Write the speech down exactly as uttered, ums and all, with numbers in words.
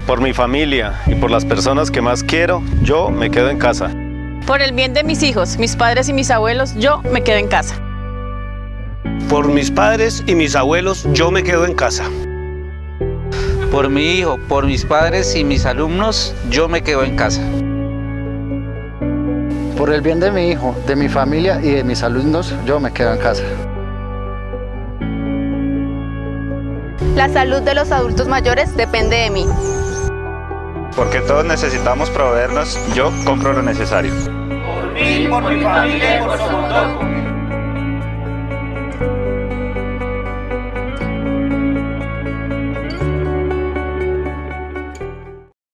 Por mi familia y por las personas que más quiero, yo me quedo en casa. Por el bien de mis hijos, mis padres y mis abuelos, yo me quedo en casa. Por mis padres y mis abuelos, yo me quedo en casa. Por mi hijo, por mis padres y mis alumnos, yo me quedo en casa. Por el bien de mi hijo, de mi familia y de mis alumnos, yo me quedo en casa. La salud de los adultos mayores depende de mí. Porque todos necesitamos proveernos, yo compro lo necesario. Por mí, por mi familia y por su motor.